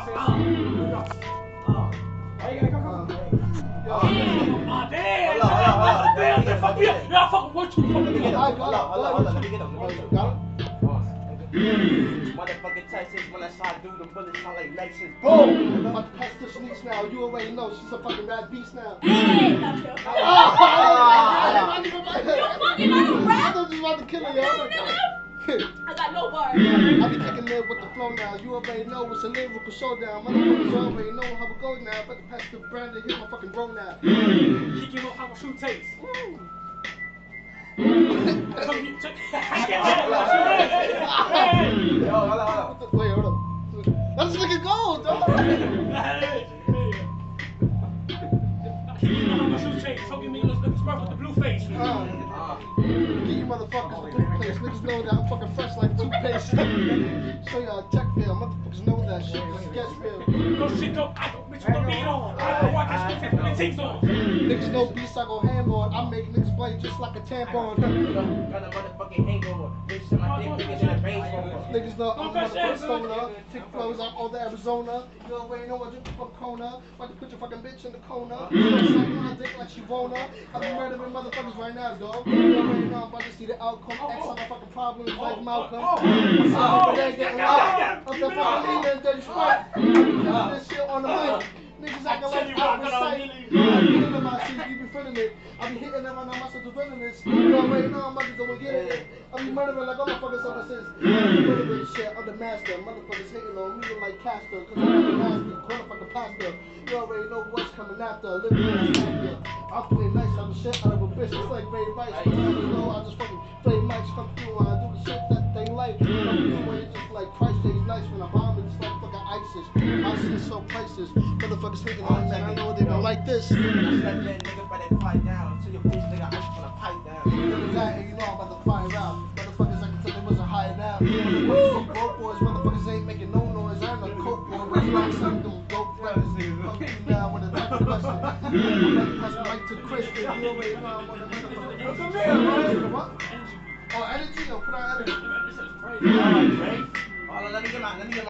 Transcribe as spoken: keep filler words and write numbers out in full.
Why you gotta come? Ah, damn! Damn, damn, fuck me up! Yeah, I fucking want you. Fuck me up. Hold on, hold on, hold on. Let me get him. Let me get him. Got him? Motherfucking Texas, when I slide through them bullets, sound like Lexus. Boom! I'm about to pass the sneaks now. You already know she's a fucking rap beast now. Hey, not you. I You fucking not a rap. thought you was about to kill her, yo. No, no, I got no bars. I be kicking there with the flow now. You already know it's a lyrical showdown. Motherfuckers already know how it goes now. About to pass the brand and hit my fucking bro now. He give up how shoe taste. Come here, check. Hey! Yo, hold on, hold on. Wait, hold up. Let this nigga go, dog. He give up how shoe taste. So give me those niggas rough with the blue face. Uh, Get you motherfuckers the toothpaste. Niggas know that I'm fucking fresh like toothpaste. Show y'all tech feel. Motherfuckers know that shit. This is guest feel. No shit, don't. I don't. Bitch, don't beat on. I don't watch this shit with the teeth on. Niggas know beats I go ham on. I make niggas play just like a tampon. Got a motherfucking hangover. Bitch, in my dick bigger than a baseball. Niggas know I'm a motherfucking stoner. Tick flows out all the Arizona. You already know I drink the fuck Kona. About to put your fucking bitch in the corner. Suck my dick like she wanna. I be murdering motherfuckers right now, dog. You already know I'm about to see the outcome. X on my fucking problems like Malcolm. I'm they getting out. I'm the fucking leader and dirty sprite. I be killing this shit on the mic. Niggas acting like I was sight. I be hitting my shit, you be feeling it. I be hitting them and I'm also developing this. You already know I'm about to go and get it. I be murdering like motherfuckers ever since. I be murdering shit, I'm the master. Motherfuckers hating on me like Castor. Cause I'm the master, motherfucking pastor. You already know what's coming after. Living in the after. I play nice, I'm the shit out of a bitch. It's like Ray Rice. You know, I just fucking play mics, come through and I do the shit that they like. Come through and it's just like Christ stays nice when I bomb it. It's like fucking ISIS. ISIS so priceless. Motherfuckers hating on me, and I know they don't like this. When I slap that nigga, better pipe down. To your bitch, nigga, I just wanna pipe down. You got it, you know I'm about to fire out. Motherfuckers, I can tell they wasn't hiding out. Motherfuckers, you broke boys. Motherfuckers ain't making no noise. I'm a coke boy. What's wrong with them dope brothers? Fuck you now with a type of question. I'm about to pass the mic to Chris. You already know I'm on the motherfucker. Come here, bro. What? Oh, energy? Yo, put on energy. Alright, Drake. Hold on, let me get my, let me get my.